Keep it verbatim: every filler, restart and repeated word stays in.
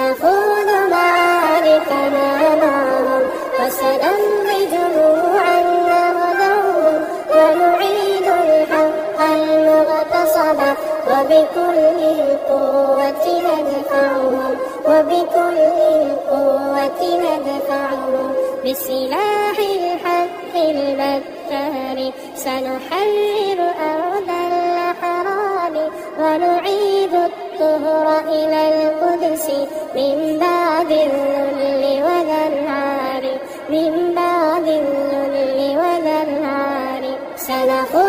سنخوض معاركنا معهم وسنمضي جموعا نغدرهم ونعيد الحق المغتصب وبكل القوة ندفعهم وبكل القوة ندفعهم بسلاح الحق البتار سنحرر أرض الأحرار ونعيد الطهر إلى القدس من بعد الذل والنار من بعد الذل والنار سنخوض